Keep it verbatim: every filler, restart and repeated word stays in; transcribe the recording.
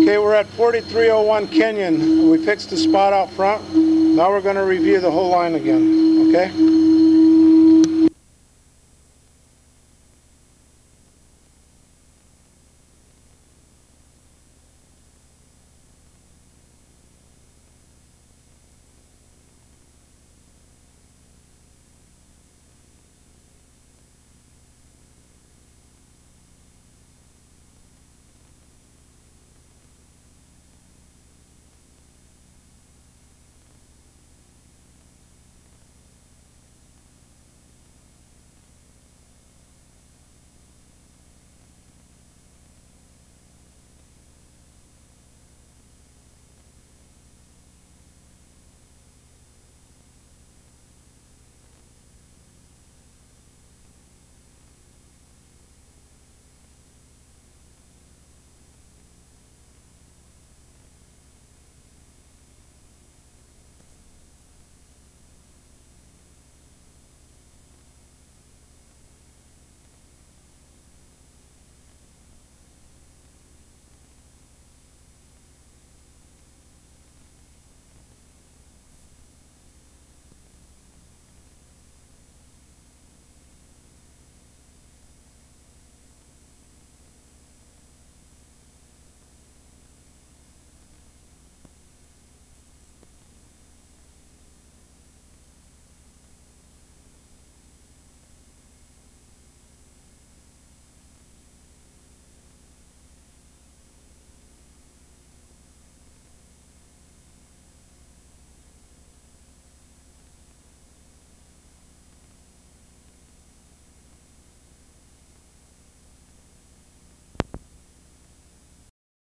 Okay, we're at forty-three oh one Kenyon. We fixed the spot out front. Now we're going to review the whole line again, okay?